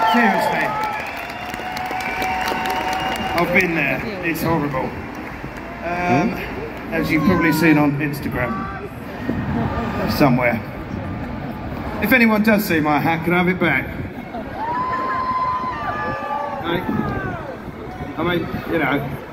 Seriously. I've been there. It's horrible. As you've probably seen on Instagram. Somewhere. If anyone does see my hat, can I have it back? I mean, you know.